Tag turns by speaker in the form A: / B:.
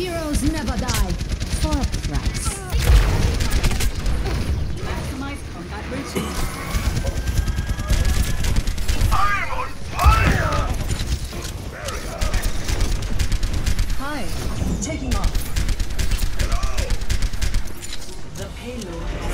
A: Heroes never die. For a price.
B: Maximize combat routine.
C: I'm on fire!
B: Hi, taking off.
C: Hello!
B: The payload